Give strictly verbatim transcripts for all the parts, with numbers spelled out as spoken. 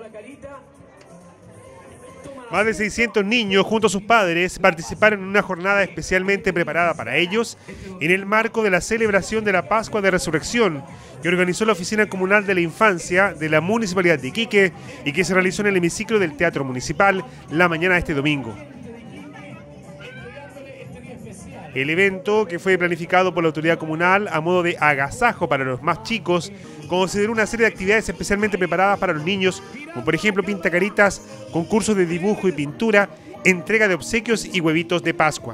Más de seiscientos niños, junto a sus padres, participaron en una jornada especialmente preparada para ellos en el marco de la celebración de la Pascua de Resurrección que organizó la Oficina Comunal de la Infancia de la Municipalidad de Iquique y que se realizó en el hemiciclo del Teatro Municipal la mañana de este domingo. El evento, que fue planificado por la autoridad comunal a modo de agasajo para los más chicos, consideró una serie de actividades especialmente preparadas para los niños, como por ejemplo pintacaritas, concursos de dibujo y pintura, entrega de obsequios y huevitos de Pascua.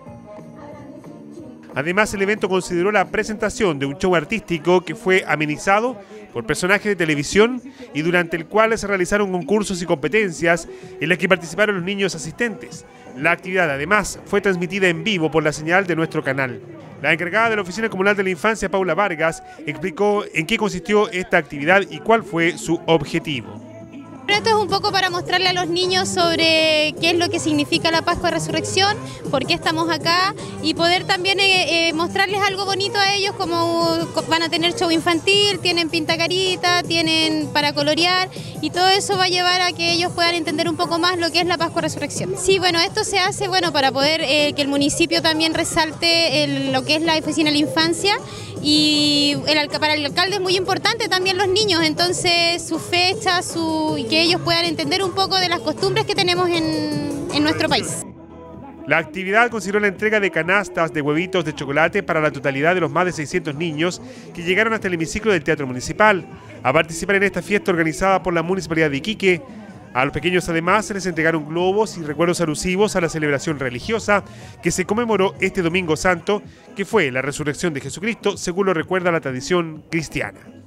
Además, el evento consideró la presentación de un show artístico que fue amenizado por personajes de televisión y durante el cual se realizaron concursos y competencias en las que participaron los niños asistentes. La actividad, además, fue transmitida en vivo por la señal de nuestro canal. La encargada de la Oficina Comunal de la Infancia, Paula Vargas, explicó en qué consistió esta actividad y cuál fue su objetivo. Esto es un poco para mostrarle a los niños sobre qué es lo que significa la Pascua de Resurrección, por qué estamos acá y poder también eh, eh, mostrarles algo bonito a ellos, como van a tener show infantil, tienen pintacarita, tienen para colorear y todo eso va a llevar a que ellos puedan entender un poco más lo que es la Pascua de Resurrección. Sí, bueno, esto se hace bueno para poder eh, que el municipio también resalte el, lo que es la Oficina de la Infancia. Y el, para el alcalde es muy importante también los niños, entonces su fecha, su, y que ellos puedan entender un poco de las costumbres que tenemos en, en nuestro país. La actividad consideró la entrega de canastas de huevitos de chocolate para la totalidad de los más de seiscientos niños que llegaron hasta el hemiciclo del Teatro Municipal a participar en esta fiesta organizada por la Municipalidad de Iquique. A los pequeños además se les entregaron globos y recuerdos alusivos a la celebración religiosa que se conmemoró este Domingo Santo, que fue la resurrección de Jesucristo, según lo recuerda la tradición cristiana.